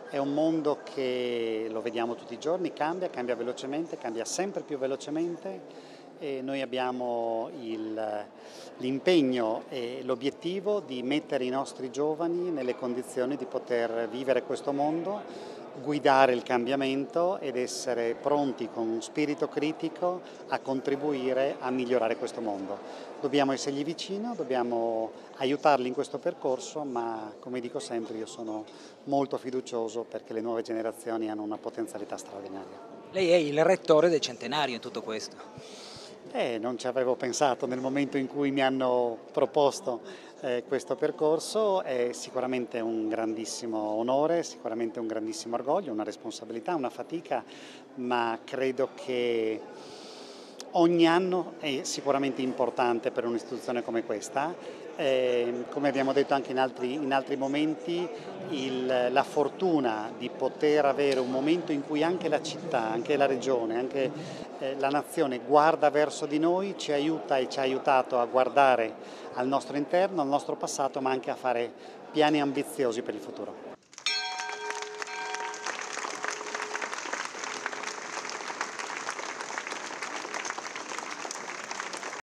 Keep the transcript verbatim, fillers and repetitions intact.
È un mondo che, lo vediamo tutti i giorni, cambia, cambia velocemente, cambia sempre più velocemente e noi abbiamo il- l'impegno e l'obiettivo di mettere i nostri giovani nelle condizioni di poter vivere questo mondo, guidare il cambiamento ed essere pronti con uno spirito critico a contribuire a migliorare questo mondo. Dobbiamo essergli vicino, dobbiamo aiutarli in questo percorso, ma come dico sempre io sono molto fiducioso perché le nuove generazioni hanno una potenzialità straordinaria. Lei è il rettore del centenario in tutto questo. Eh, non ci avevo pensato nel momento in cui mi hanno proposto eh, questo percorso, è sicuramente un grandissimo onore, sicuramente un grandissimo orgoglio, una responsabilità, una fatica, ma credo che ogni anno è sicuramente importante per un'istituzione come questa. Eh, come abbiamo detto anche in altri, in altri momenti, il- la fortuna di poter avere un momento in cui anche la città, anche la regione, anche eh, la nazione guarda verso di noi ci aiuta e ci ha aiutato a guardare al nostro interno, al nostro passato, ma anche a fare piani ambiziosi per il futuro.